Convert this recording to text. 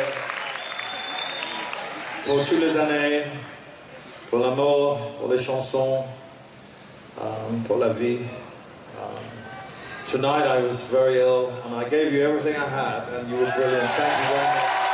pour toutes les années, pour l'amour, pour les chansons, pour la vie. Tonight I was very ill and I gave you everything I had and you were brilliant. Thank you very much.